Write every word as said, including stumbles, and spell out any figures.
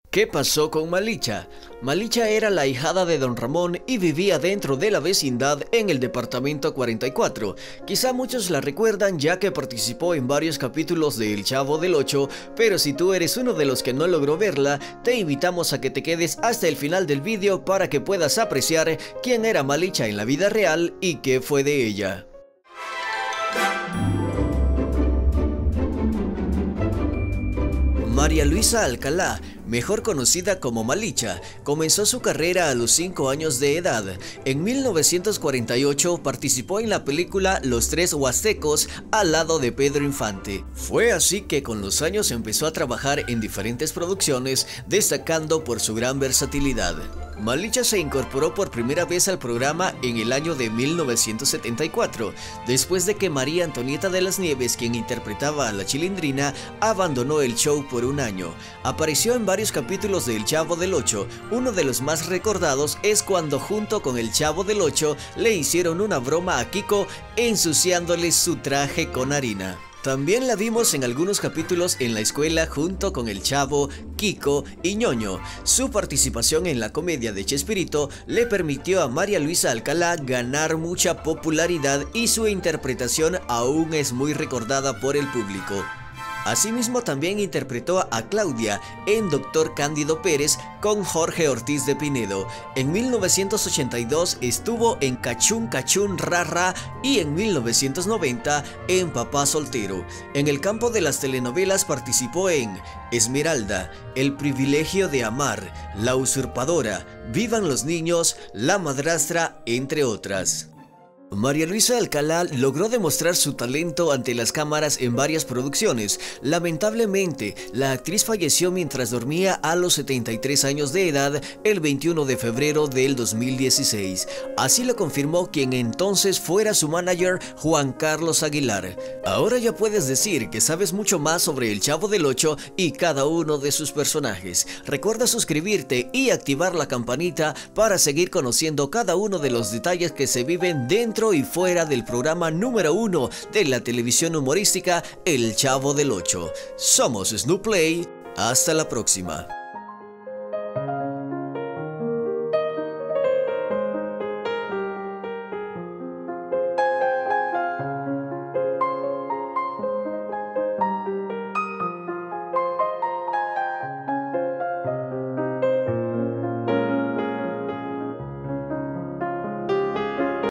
¿Qué pasó con Malicha? Malicha era la ahijada de Don Ramón y vivía dentro de la vecindad en el departamento cuarenta y cuatro. Quizá muchos la recuerdan ya que participó en varios capítulos de El Chavo del Ocho, pero si tú eres uno de los que no logró verla, te invitamos a que te quedes hasta el final del vídeo para que puedas apreciar quién era Malicha en la vida real y qué fue de ella. María Luisa Alcalá, mejor conocida como Malicha, comenzó su carrera a los cinco años de edad. En mil novecientos cuarenta y ocho participó en la película Los Tres Huastecos al lado de Pedro Infante. Fue así que con los años empezó a trabajar en diferentes producciones, destacando por su gran versatilidad. Malicha se incorporó por primera vez al programa en el año de mil novecientos setenta y cuatro, después de que María Antonieta de las Nieves, quien interpretaba a la Chilindrina, abandonó el show por un año. Apareció en varios capítulos de El Chavo del Ocho. Uno de los más recordados es cuando junto con El Chavo del Ocho le hicieron una broma a Kiko ensuciándole su traje con harina. También la vimos en algunos capítulos en la escuela junto con el Chavo, Kiko y Ñoño. Su participación en la comedia de Chespirito le permitió a María Luisa Alcalá ganar mucha popularidad y su interpretación aún es muy recordada por el público. Asimismo también interpretó a Claudia en Doctor Cándido Pérez con Jorge Ortiz de Pinedo. En mil novecientos ochenta y dos estuvo en Cachún Cachún Ra Ra y en mil novecientos noventa en Papá Soltero. En el campo de las telenovelas participó en Esmeralda, El Privilegio de Amar, La Usurpadora, Vivan los Niños, La Madrastra, entre otras. María Luisa Alcalá logró demostrar su talento ante las cámaras en varias producciones. Lamentablemente, la actriz falleció mientras dormía a los setenta y tres años de edad el veintiuno de febrero del dos mil dieciséis. Así lo confirmó quien entonces fuera su manager, Juan Carlos Aguilar. Ahora ya puedes decir que sabes mucho más sobre El Chavo del Ocho y cada uno de sus personajes. Recuerda suscribirte y activar la campanita para seguir conociendo cada uno de los detalles que se viven dentro y fuera del programa número uno de la televisión humorística, El Chavo del Ocho. Somos Snoop Play, hasta la próxima.